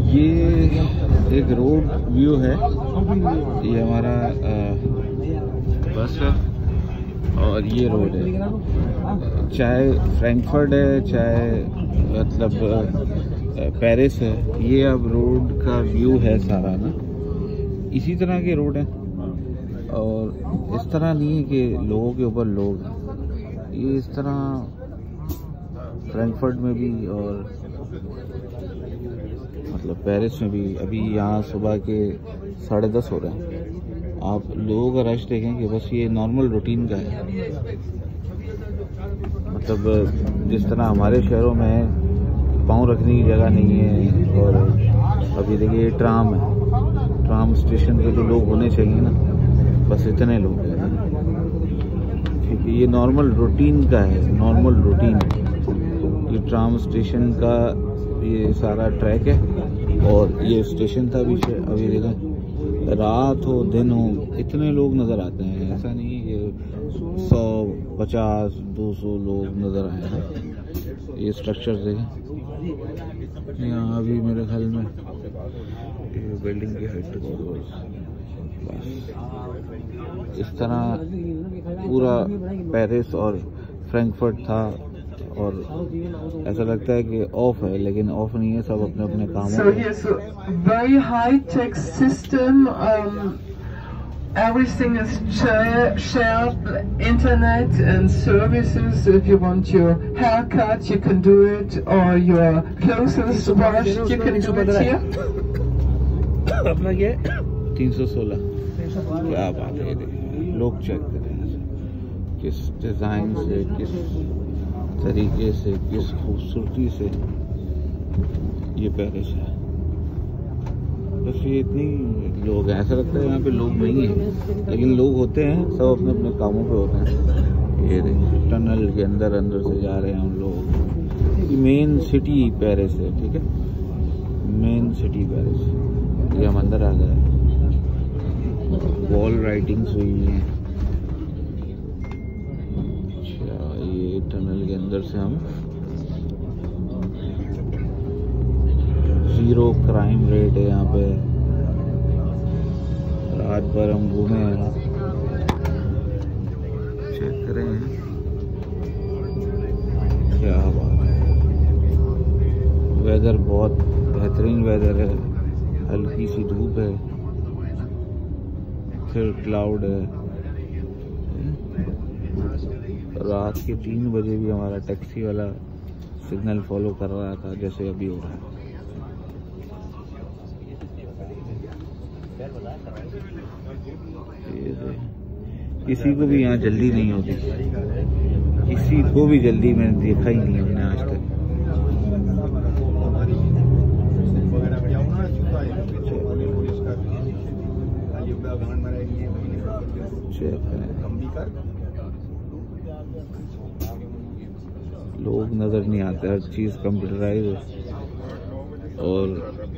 ये एक road view है। ये हमारा बस है और ये रोड है। चाहे फ्रैंकफर्ट है चाहे मतलब पेरिस है, ये अब रोड का व्यू है सारा ना। इसी तरह के रोड हैं और इस तरह नहीं है कि लोगों के ऊपर लोग हैं। ये इस तरह फ्रैंकफर्ट में भी और मतलब पेरिस में भी। अभी यहाँ सुबह के 10:30 हो रहे हैं। आप लोगों का रश देखें कि बस ये नॉर्मल रूटीन का है। मतलब जिस तरह हमारे शहरों में पाँव रखने की जगह नहीं है। और अभी देखिए ट्राम है, ट्राम स्टेशन पे तो लोग होने चाहिए ना, बस इतने लोग हैं। ठीक है, ये नॉर्मल रूटीन का है, नॉर्मल रूटीन। ये ट्राम स्टेशन का ये सारा ट्रैक है और ये स्टेशन था पीछे। अभी देखें रात हो दिन हो इतने लोग नज़र आते हैं। ऐसा नहीं कि 100, 50, 200 लोग नज़र आए हैं। ये स्ट्रक्चर देखें यहाँ अभी मेरे ख्याल में बिल्डिंग के हाइट इस तरह पूरा पेरिस और फ्रैंकफर्ट था। और ऐसा लगता है कि ऑफ है, लेकिन ऑफ नहीं है, सब अपने अपने कामों में। So here's a very high-tech system. Everything is shared, internet and services. If you want your haircut, you can do it, or your clothes washed, you can do it here. अपना क्या है 316। क्या बात है, लोग चेक करें किस design से, किस तरीके से, किस खूबसूरती से ये पेरिस है। बस ये इतनी लोग हैं, ऐसा लगता है यहाँ पे लोग नहीं हैं, लेकिन लोग होते हैं, सब अपने अपने कामों पे होते हैं। ये टनल के अंदर से जा रहे हैं हम लोग। मेन सिटी पेरिस है, ठीक है, मेन सिटी पेरिस। ये हम अंदर आ गए, वॉल राइटिंग्स हुई हैं। ये टनल के अंदर से हम 0 क्राइम रेट है यहाँ पे। रात भर हम घूमे हैं, चेक करें क्या बात है। वेदर बहुत बेहतरीन वेदर है, हल्की सी धूप है, फिर क्लाउड है। रात के 3 बजे भी हमारा टैक्सी वाला सिग्नल फॉलो कर रहा था, जैसे अभी हो रहा है। किसी को भी यहाँ जल्दी नहीं होती, किसी को भी जल्दी मैंने देखा ही नहीं हमने आज तक। लोग नजर नहीं आते, हर चीज कंप्यूटराइज है और